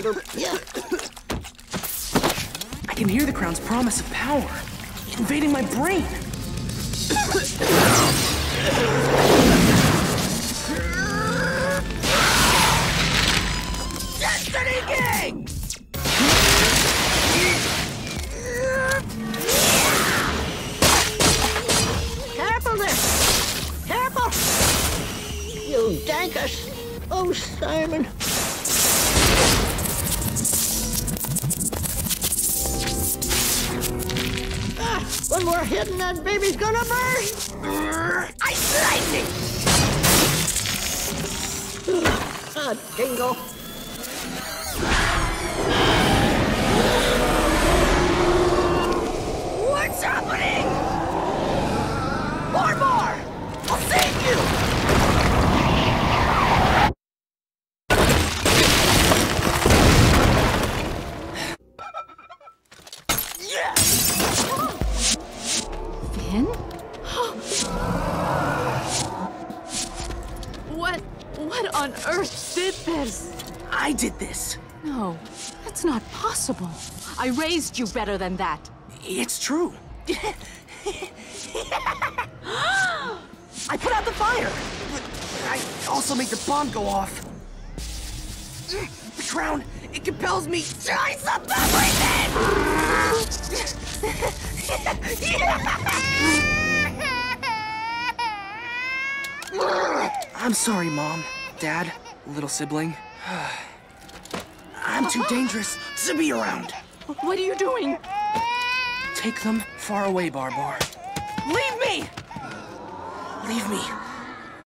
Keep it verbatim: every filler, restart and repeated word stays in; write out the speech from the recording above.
later. I can hear the crown's promise of power, invading my brain. Destiny King! Careful there! Careful! You dankus! Oh, Simon! Ah, when we're hitting, that baby's gonna burst! Ice lightning! Ah, dingo! What's happening? Barbar! I'll save you! Finn? What... what on earth did this? I did this. No, that's not possible. I raised you better than that. It's true. I put out the fire, but I also made the bomb go off. The crown, it compels me to ice up everything! I'm sorry, Mom, Dad, little sibling. I'm too dangerous to be around. What are you doing? Take them far away, Barbar. Leave me! Leave me